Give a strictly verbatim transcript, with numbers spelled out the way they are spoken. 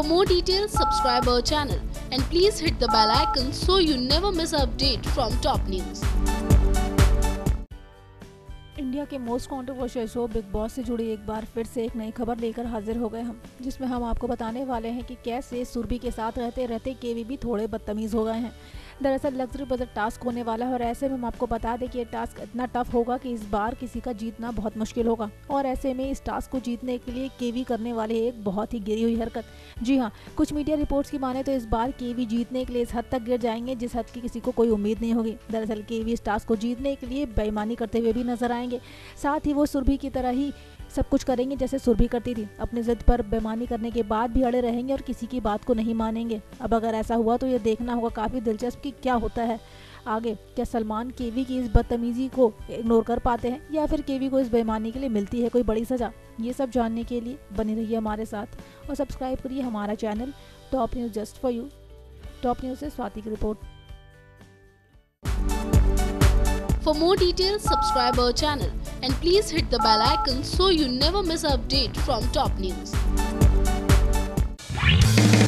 For more details, subscribe our channel and please hit the bell icon so you never miss an update from top news. India के most controversial show Bigg Boss से जुड़ी एक बार फिर से एक नई खबर लेकर हाजिर हो गए हम, जिसमें हम आपको बताने वाले हैं कि कैसे सुरभि के साथ रहते रहते केवी भी थोड़े बदतमीज हो गए हैं। दरअसल लग्जरी बजट टास्क होने वाला है और ऐसे में हम आपको बता दें कि ये टास्क इतना टफ होगा कि इस बार किसी का जीतना बहुत मुश्किल होगा। और ऐसे में इस टास्क को जीतने के लिए केवी करने वाले एक बहुत ही गिरी हुई हरकत। जी हाँ, कुछ मीडिया रिपोर्ट्स की माने तो इस बार केवी जीतने के लिए इस हद तक गिर जाएंगे जिस हद की किसी को कोई उम्मीद नहीं होगी। दरअसल केवी इस टास्क को जीतने के लिए बेईमानी करते हुए भी नजर आएंगे। साथ ही वो सुरभि की तरह ही सब कुछ करेंगे जैसे सुरभि करती थी। अपनी जिद पर बेईमानी करने के बाद भी अड़े रहेंगे और किसी की बात को नहीं मानेंगे। अब अगर ऐसा हुआ तो ये देखना होगा काफ़ी दिलचस्प कि क्या होता है आगे। क्या सलमान केवी की इस बदतमीजी को इग्नोर कर पाते हैं या फिर केवी को इस बेईमानी के लिए मिलती है कोई बड़ी सज़ा? ये सब जानने के लिए बने रहिए हमारे साथ और सब्सक्राइब करिए हमारा channel top news just for you. Top news से स्वाति की रिपोर्ट। For more details, subscribe our channel and please hit the bell icon so you never miss an update from top news.